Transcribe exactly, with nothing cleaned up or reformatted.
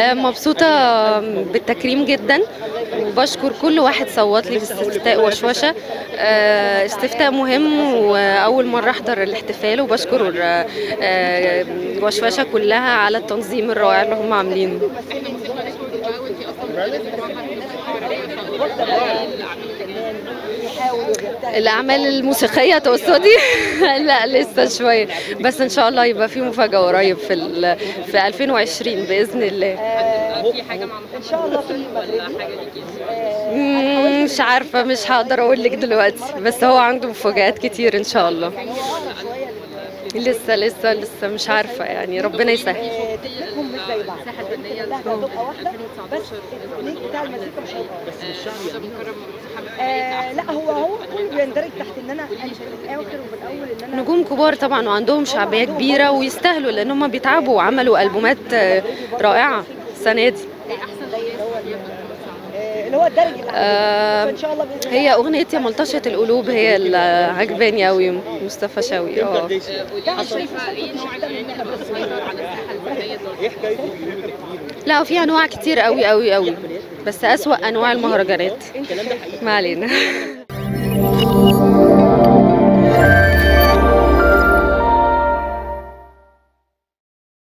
آه، مبسوطة بالتكريم جدا، وبشكر كل واحد صوت لي في استفتاء وشوشة. آه، استفتاء مهم وأول مرة أحضر الاحتفال، وبشكر آه، آه، وشوشة كلها على التنظيم الرائع اللي هم عاملينه. الأعمال الموسيقية تقصدي؟ لا لسه شوية، بس إن شاء الله يبقى في مفاجأة قريب في ال... في ألفين وعشرين بإذن الله. في حاجه مع ان شاء الله في ولا حاجه ليكي؟ مم، مش عارفة، مش هقدر أقول لك دلوقتي، بس هو عنده مفاجآت كتير إن شاء الله. لسه لسه لسه مش عارفة يعني، ربنا يسهل. تكتبهم مش زي بعض، الساحه الفنيه هتبقى واحده بس التكنيك بتاع المزيكا مش هيبقى بس مش شعبي يعني. لا هو هو كله بيندرج تحت ان انا في الاخر وفي الاول ان انا نجوم كبار طبعا، وعندهم شعبية كبيرة ويستاهلوا، لأن هم بيتعبوا وعملوا ألبومات رائعة السنة دي. اللي هو الدرج آه ان شاء الله باذن الله. هي اغنيه يا ملطشه القلوب هي اللي عجباني قوي، مصطفى شوقي. اه شايفه ايه نوع الاغاني اللي بتسيطر على الساحه الفنيه دلوقتي؟ لا في انواع كتير قوي قوي قوي، بس اسوأ انواع المهرجانات. ما علينا.